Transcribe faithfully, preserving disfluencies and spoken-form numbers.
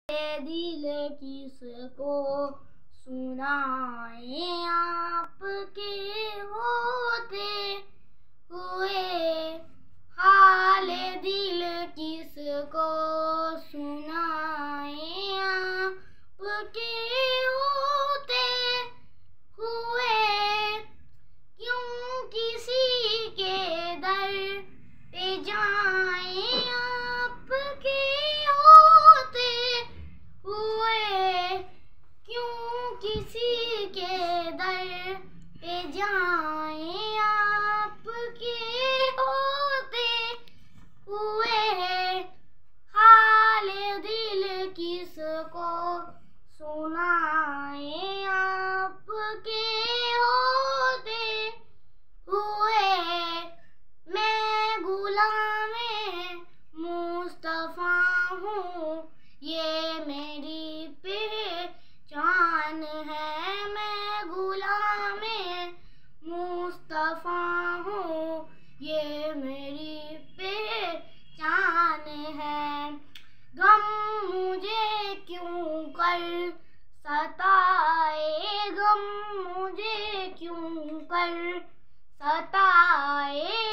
ये दिल किसको सुनाए, आपके होते हुए हाल दिल किसको सुनाए, आपके होते हुए क्यों किसी के दर पे जाए, आपके होते हुए क्यों किसी के दर पे जाए, आपके होते हुए हाल दिल किसको सुनाए, आपके होते हुए मैं गुलामे मुस्तफा हूँ, ये मेरी पहचान है। मैं गुलामे मुस्तफा हूँ, ये मेरी पहचान है। गम मुझे क्यों कर सताए, गम मुझे क्यों कर सताए,